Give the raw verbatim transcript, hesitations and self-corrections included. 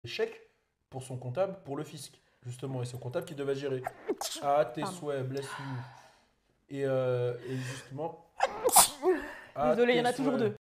chèques pour son comptable, pour le fisc, justement. Et c'est son comptable qui devait gérer. Ah, tes Pardon. souhaits, bless you. Et, euh, et justement. Ah, Désolée, il y tes en a toujours souhaits. deux.